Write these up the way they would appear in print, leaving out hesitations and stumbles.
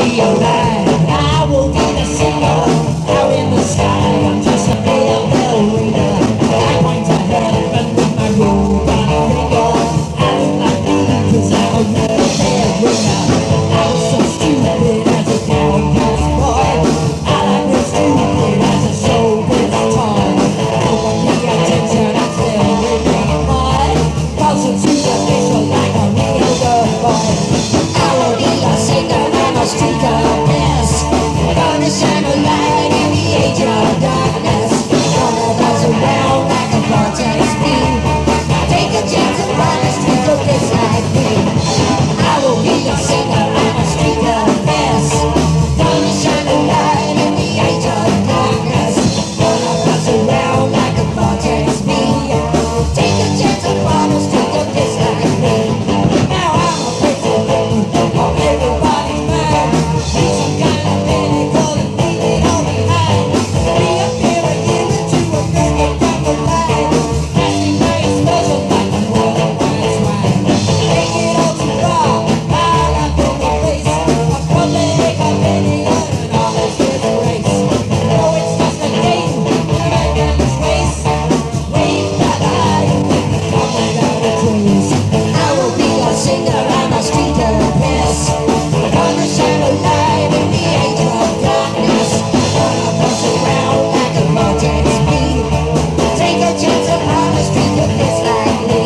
be alive. I will be the singer out in the sky. I'm just a pale ballerina. I point to heaven with my robot finger. I look like me 'cause I'm a real bad winner. I was so stupid as a downcast boy. I like real stupid as a showbiz toy. No one pay attention, I'm still living boy. Closer to the picture like a real good boy. I will be a singer, I'm a streaker of bliss. Gonna shine a light in the age of darkness. Gonna buzz around like a vortex beam. Take a chance and run a streak of this like me. I will be a singer, I'm a streaker of bliss. Gonna shine a light in the age of darkness. Gonna buzz around like a vortex beam. Take a chance and run a streak of this like me. Now I'm a crazy of everybody's mind. Be some kind of miracle and leave it all behind. Reappear again into a burger from the line. Asking for your special like a water wine swine. Take it all too far, all up in the face. A public opinion and all this disgrace. No, it's just a game, right in this race. Wave that high, come without a trace. I will be a singer, I'm a streaker of bliss. Gonna shine a light in the age of darkness. Gonna buzz around like a vortex beam. Take a chance upon a streak of this like me.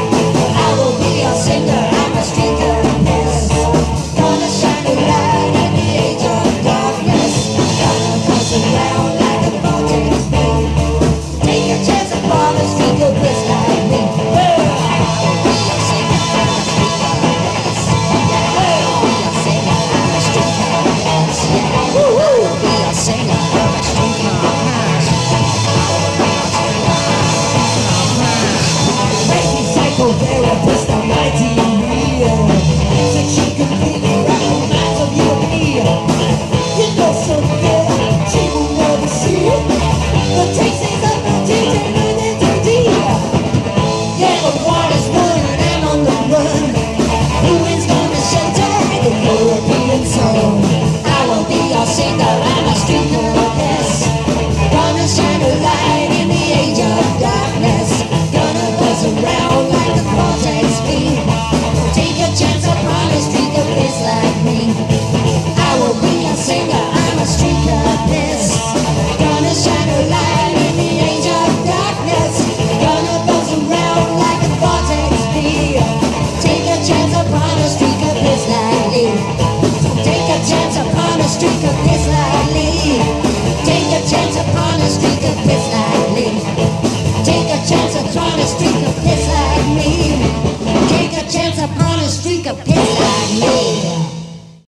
I will be a singer, I'm a streaker of bliss. Gonna shine a light in the age of darkness. Gonna buzz around like a vortex beam. Take a chance upon a streak of this like me. I will be a singer, I'm a streaker of bliss. I will be a singer, I'm a streaker of bliss. I will be a singer, I'm a streaker of bliss. Crazy psychotherapist, I'm mighty real. Said she completely wrapped the minds of you and me. You know something she will never see. The traces of the teaching identity. Yeah, the water's running and on the run. Who is gonna shelter the European soul? I will be your singer, I'm a streaker of bliss. Gonna shine a light in the age of darkness. Gonna buzz around like a vortex beam. Take a chance upon a streak of bliss like me. I will be a singer, I'm a streaker of bliss. Gonna shine a light in the age of darkness. Gonna buzz around like a vortex beam. Take a chance upon a streak of bliss like me. Take a chance upon a streak of bliss like me. Take a chance upon a streak of bliss like me.